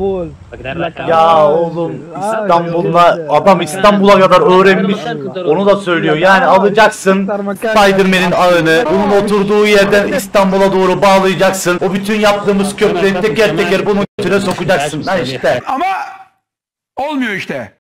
İstanbul. Ya oğlum İstanbul'la adam İstanbul'a kadar öğrenmiş. Onu da söylüyor. Yani alacaksın Spider-Man'in ağını. Bunun oturduğu yerden İstanbul'a doğru bağlayacaksın. O bütün yaptığımız köprüleri teker teker bunun götüne sokacaksın. Ha işte. Ama olmuyor işte.